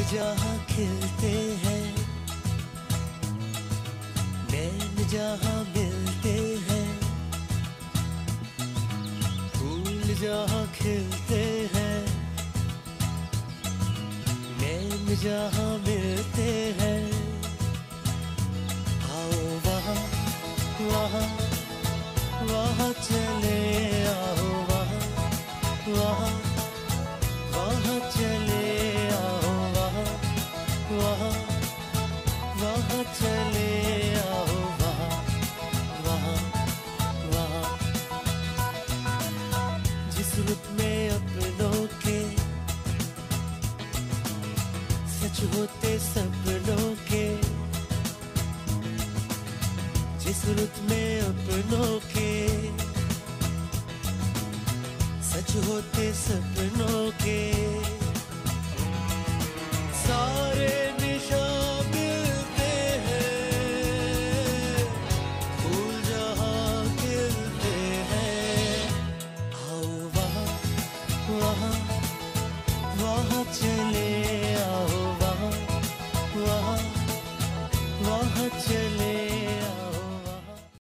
जहाँ खिलते हैं, नैन जहाँ मिलते हैं, फूल जहाँ खिलते हैं, नैन जहाँ मिलते हैं, आओ वहाँ वहाँ वहाँ चले आओ, वहाँ वहाँ वहाँ चले आओ, वहाँ वहाँ वहाँ चले आओ, वहाँ वहाँ वहाँ। जिस रुत में अपनों के सच होते सपनों के, जिस रुत में अपनों के सच होते सपनों के,